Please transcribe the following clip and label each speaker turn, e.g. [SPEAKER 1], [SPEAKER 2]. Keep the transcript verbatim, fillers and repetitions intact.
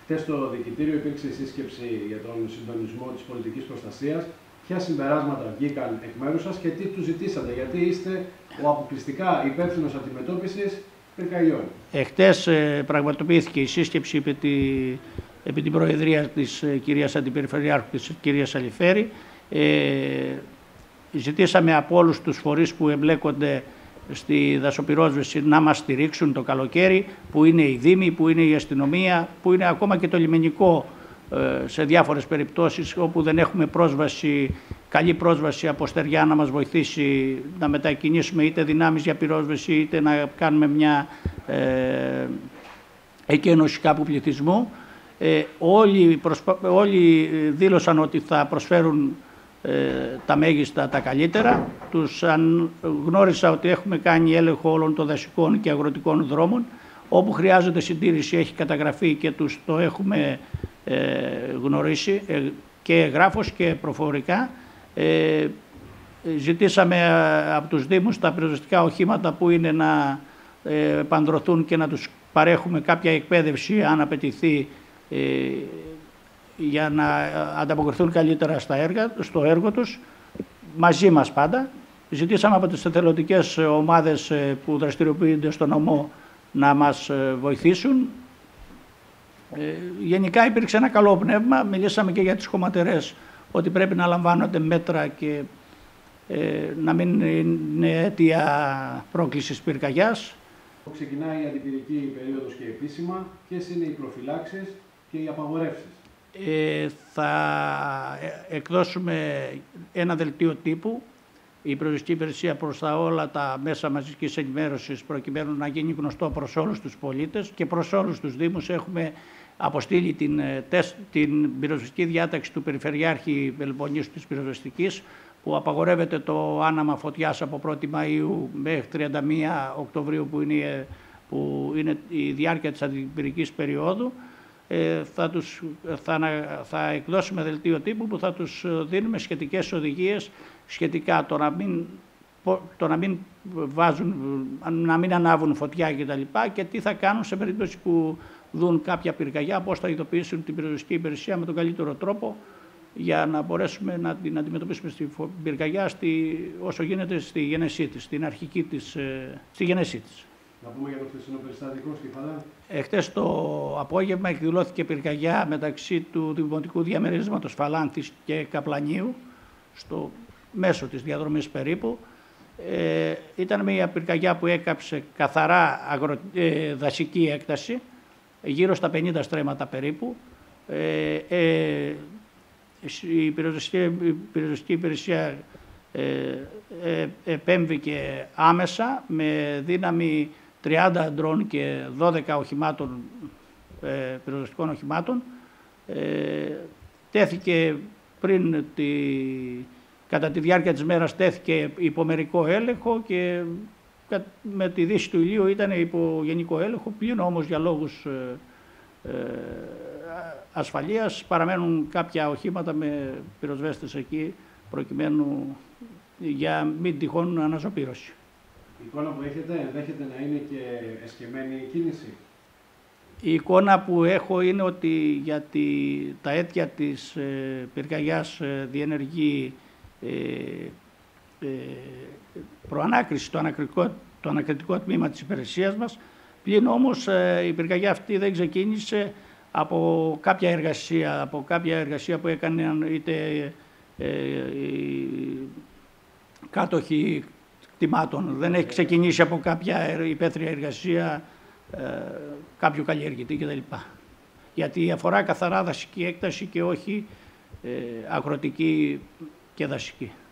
[SPEAKER 1] Χθες στο Διοικητήριο υπήρξε σύσκεψη για τον συντονισμό της πολιτικής προστασίας. Ποια συμπεράσματα βγήκαν εκ μέρους σας και τι τους ζητήσατε, γιατί είστε ο αποκλειστικά υπεύθυνος αντιμετώπισης πυρκαγιών?
[SPEAKER 2] Εχθές ε, πραγματοποιήθηκε η σύσκεψη επί, τη, επί την προεδρία της ε, κυρίας Αντιπεριφερειάρχου, της κυρίας Αλιφέρη. Ε, ζητήσαμε από όλους τους φορείς που εμπλέκονται στη δασοπυρόσβεση να μας στηρίξουν το καλοκαίρι, που είναι οι Δήμοι, που είναι η αστυνομία, που είναι ακόμα και το λιμενικό σε διάφορες περιπτώσεις όπου δεν έχουμε πρόσβαση, καλή πρόσβαση από στεριά να μας βοηθήσει να μετακινήσουμε είτε δυνάμεις για πυρόσβεση είτε να κάνουμε μια ε, εκένωση κάπου πληθυσμού. Ε, όλοι, προσπα... όλοι δήλωσαν ότι θα προσφέρουν ε, τα μέγιστα, τα καλύτερα. Τους αν... γνώρισα ότι έχουμε κάνει έλεγχο όλων των δασικών και αγροτικών δρόμων. Όπου χρειάζεται συντήρηση έχει καταγραφεί και τους το έχουμε ε, γνωρίσει ε, και γράφος και προφορικά. Ε, ζητήσαμε από τους Δήμους τα πυροσβεστικά οχήματα που είναι να ε, επανδρωθούν και να τους παρέχουμε κάποια εκπαίδευση αν απαιτηθεί ε, για να ανταποκριθούν καλύτερα στα έργα, στο έργο τους, μαζί μας πάντα. Ζητήσαμε από τις εθελοντικές ομάδες που δραστηριοποιούνται στο νομό να μας βοηθήσουν. Ε, γενικά υπήρξε ένα καλό πνεύμα. Μιλήσαμε και για τις χωματερές, ότι πρέπει να λαμβάνονται μέτρα και ε, να μην είναι αίτια πρόκλησης πυρκαγιάς.
[SPEAKER 1] Ξεκινάει η αντιπυρική περίοδος και επίσημα. Ποιες είναι οι προφυλάξεις και οι απαγορεύσεις?
[SPEAKER 2] Ε, θα εκδώσουμε ένα δελτίο τύπου, η Πυροσβεστική Υπηρεσία προς τα όλα τα μέσα μαζικής ενημέρωσης, προκειμένου να γίνει γνωστό προς όλους τους πολίτες και προς όλους τους Δήμους. Έχουμε αποστείλει την, την πυροσβεστική διάταξη του Περιφερειάρχη Πελοποννήσου της Πυροσβεστικής, που απαγορεύεται το άναμα φωτιάς από πρώτη Μαΐου μέχρι τριάντα μία Οκτωβρίου, που είναι, που είναι η διάρκεια της αντιπυρικής περίοδου. Ε, θα, τους, θα, θα εκδώσουμε δελτίο τύπου που θα τους δίνουμε σχετικές οδηγίες σχετικά το να μην, το να μην, βάζουν, να μην ανάβουν φωτιά κτλ. Και τι θα κάνουν σε περίπτωση που δουν κάποια πυρκαγιά, πώς θα ειδοποιήσουν την πυροσβεστική υπηρεσία με τον καλύτερο τρόπο για να μπορέσουμε να την αντιμετωπίσουμε στην πυρκαγιά στη, όσο γίνεται στη γένεσή της, στην αρχική της, στη γένεσή της.
[SPEAKER 1] Να πούμε για το χθεσινό περιστατικό στη Φαλάνθη.
[SPEAKER 2] Εχθές το απόγευμα εκδηλώθηκε πυρκαγιά μεταξύ του Δημοτικού Διαμερίσματος Φαλάνθης και Καπλανίου, στο μέσο της διαδρομής περίπου. Ε, ήταν μια πυρκαγιά που έκαψε καθαρά αγρο, ε, δασική έκταση, γύρω στα πενήντα στρέμματα περίπου. Ε, ε, η πυροσβεστική υπηρεσία ε, ε, επέμβηκε άμεσα με δύναμη τριάντα ντρόν και δώδεκα οχημάτων, ε, πυροσβεστικών οχημάτων. Ε, τέθηκε πριν τη, κατά τη διάρκεια της μέρας τέθηκε υπομερικό έλεγχο και με τη δύση του ηλίου ήταν υπό γενικό έλεγχο, πλην όμως για λόγους ε, ε, ασφαλείας παραμένουν κάποια οχήματα με πυροσβέστες εκεί προκειμένου για μην τυχόν αναζωπήρωση.
[SPEAKER 1] Η εικόνα που έχετε ενδέχεται να είναι και εσκεμμένη κίνηση?
[SPEAKER 2] Η εικόνα που έχω είναι ότι για τη, τα αίτια της ε, πυρκαγιάς ε, διενεργεί ε, ε, προανάκριση το ανακριτικό, το ανακριτικό τμήμα της υπηρεσίας μας. Πλην όμως ε, η πυρκαγιά αυτή δεν ξεκίνησε από κάποια εργασία, από κάποια εργασία που έκανε είτε ε, οι κάτοχοι κτημάτων. Δεν έχει ξεκινήσει από κάποια υπαίθρια εργασία ε, κάποιου καλλιεργητή κτλ. Γιατί αφορά καθαρά δασική έκταση και όχι ε, αγροτική και δασική.